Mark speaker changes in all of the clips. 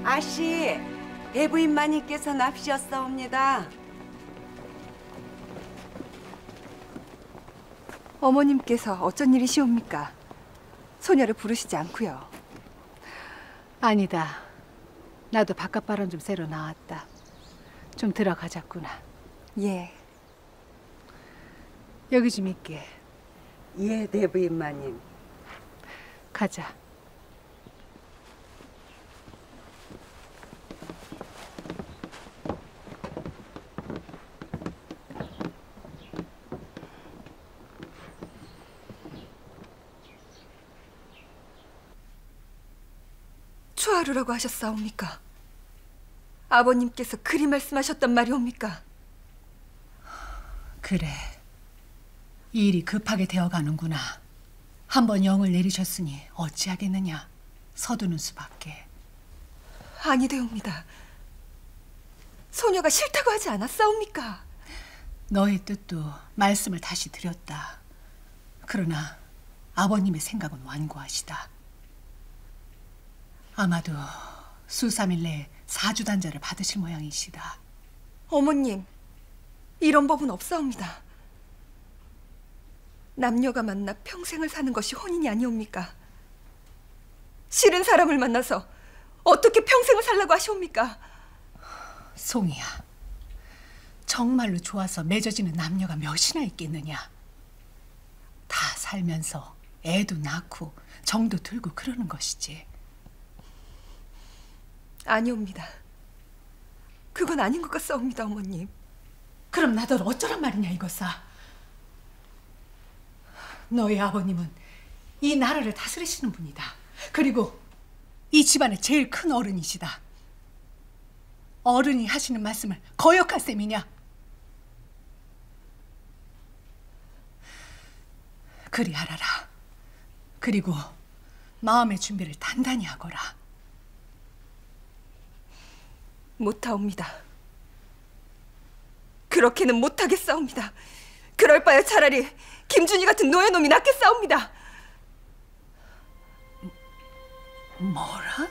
Speaker 1: 아씨, 대부인 마님께서 납시었사옵니다.
Speaker 2: 어머님께서 어쩐 일이시옵니까? 소녀를 부르시지 않고요.
Speaker 3: 아니다. 나도 바깥바람 좀 쐬러 나왔다. 좀 들어가자꾸나.
Speaker 2: 예.
Speaker 3: 여기 좀 있게.
Speaker 1: 예, 대부인 마님.
Speaker 3: 가자.
Speaker 2: 초하루라고 하셨사옵니까? 아버님께서 그리 말씀하셨단 말이옵니까?
Speaker 4: 그래. 이 일이 급하게 되어가는구나. 한번 영을 내리셨으니 어찌하겠느냐. 서두는 수밖에.
Speaker 2: 아니되옵니다. 소녀가 싫다고 하지 않았사옵니까?
Speaker 4: 너의 뜻도 말씀을 다시 드렸다. 그러나 아버님의 생각은 완고하시다. 아마도 수3일 내에 사주단자를 받으실 모양이시다.
Speaker 2: 어머님, 이런 법은 없사옵니다. 남녀가 만나 평생을 사는 것이 혼인이 아니옵니까? 싫은 사람을 만나서 어떻게 평생을 살라고 하시옵니까?
Speaker 4: 송이야, 정말로 좋아서 맺어지는 남녀가 몇이나 있겠느냐. 다 살면서 애도 낳고 정도 들고 그러는 것이지.
Speaker 2: 아니옵니다. 그건 아닌 것 같사옵니다, 어머님.
Speaker 4: 그럼 나들 어쩌란 말이냐 이것아. 너희 아버님은 이 나라를 다스리시는 분이다. 그리고 이 집안의 제일 큰 어른이시다. 어른이 하시는 말씀을 거역할 셈이냐? 그리 알아라. 그리고 마음의 준비를 단단히 하거라.
Speaker 2: 못하옵니다. 그렇게는 못하겠사옵니다. 그럴 바에 차라리 김준희 같은 노예놈이 낫겠사옵니다.
Speaker 4: 뭐라?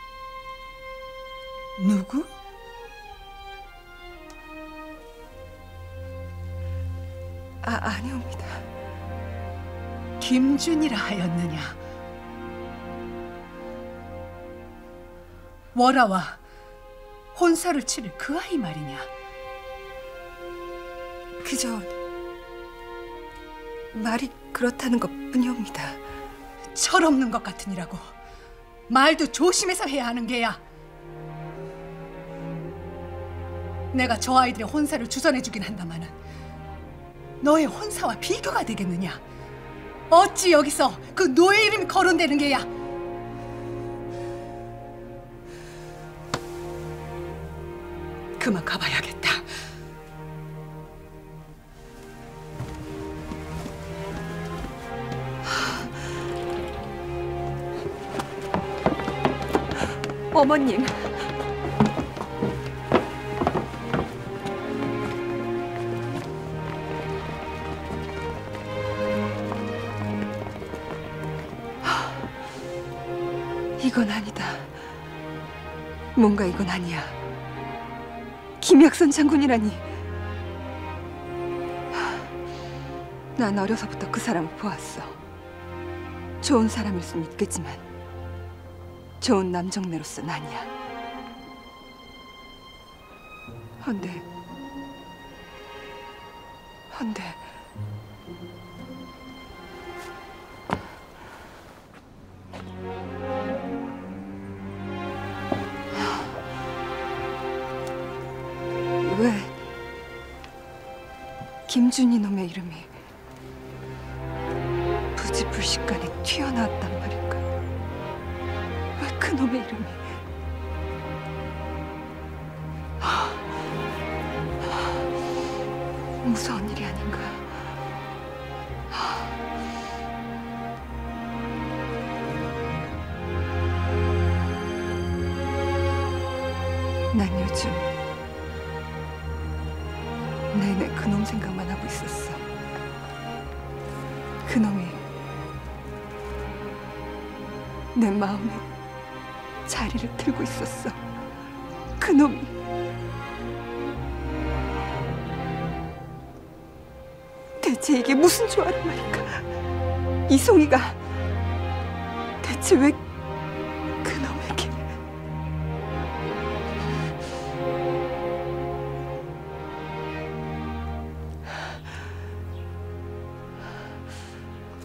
Speaker 4: 누구?
Speaker 2: 아니옵니다.
Speaker 4: 김준이라 하였느냐? 월아와 혼사를 치를 그 아이 말이냐?
Speaker 2: 그저 말이 그렇다는 것뿐이옵니다.
Speaker 4: 철없는 것 같으니라고. 말도 조심해서 해야 하는 게야. 내가 저 아이들의 혼사를 주선해주긴 한다마는 너의 혼사와 비교가 되겠느냐? 어찌 여기서 그 노예 이름이 거론되는 게야? 그만 가봐야겠다.
Speaker 2: 어머님. 이건 아니다. 뭔가 이건 아니야. 김약선 장군이라니. 난 어려서부터 그 사람을 보았어. 좋은 사람일 순 있겠지만 좋은 남정네로서는 아니야. 헌데 왜 김준희 놈의 이름이 부지불식간에 튀어나왔단 말일까? 왜 그놈의 이름이? 무서운 일이 아닌가? 난 요즘 내내 그놈 생각만 하고 있었어. 그놈이 내 마음에 자리를 들고 있었어. 그놈이. 대체 이게 무슨 조화란 말인가? 이송이가 대체 왜